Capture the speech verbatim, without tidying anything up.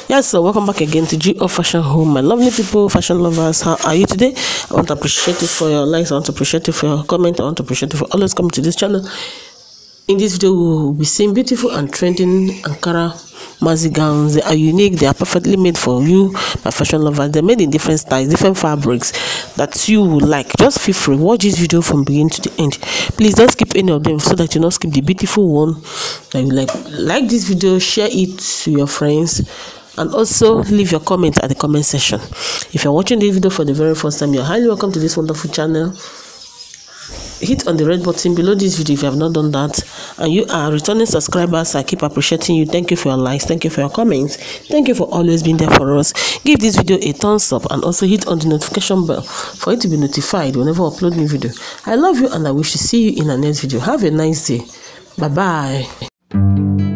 Yes, so welcome back again to G O Fashion Home, my lovely people, fashion lovers. How are you today? I want to appreciate you for your likes. I want to appreciate you for your comment. I want to appreciate you for always coming to this channel. In this video, we will be seeing beautiful and trending Ankara maxi gowns. They are unique. They are perfectly made for you, my fashion lovers. They're made in different styles, different fabrics that you will like. Just feel free. Watch this video from beginning to the end. Please don't skip any of them so that you not skip the beautiful one that you like. Like this video, share it to your friends, and also leave your comment at the comment section. If you're watching this video for the very first time, you're highly welcome to this wonderful channel. Hit on the red button below this video if you have not done that, and you are returning subscribers. I keep appreciating you. Thank you for your likes, thank you for your comments, thank you for always being there for us. Give this video a thumbs up and also hit on the notification bell for you to be notified whenever I upload new video. I love you and I wish to see you in the next video. Have a nice day. Bye bye.